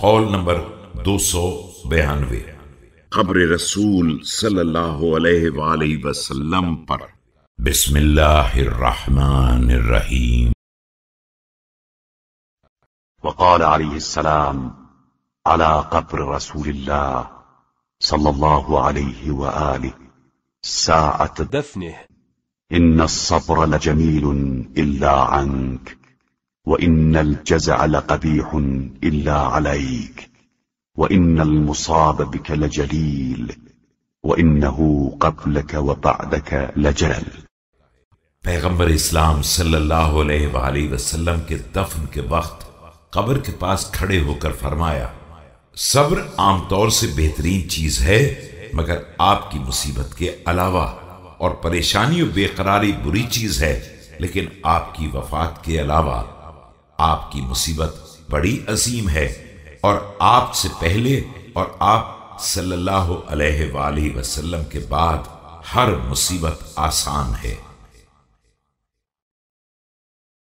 Kaul number 292। क़ब्र रसूल सल्लल्लाहु अलैहि वसल्लम पर। बिस्मिल्लाहिर्रहमानिर्रहीम। वक़ाल अलैहिस्सलाम अला क़ब्र रसूलिल्लाह सल्लल्लाहु अलैहि व आलिहि साअत दफ़निह इन्न अस्सब्र लजमीलुन इल्ला अन्क व इन्नल जज़अ लक़बीहुन इल्ला अलैक व इन्नल मुसाब बिक लजलील व इन्नहु क़ब्लक व बअदक लजलल। पैगंबर इस्लाम सल्लल्लाहु अलैहि वसल्लम के दफन के वक्त कब्र के पास खड़े होकर फरमाया, सब्र आमतौर से बेहतरीन चीज है, मगर आपकी मुसीबत के अलावा, और परेशानी और बेकरारी बुरी चीज है, लेकिन आपकी वफात के अलावा आपकी मुसीबत बड़ी अजीम है, और आपसे पहले और आप सल्लल्लाहु अलैहि वसल्लम के बाद हर मुसीबत आसान है।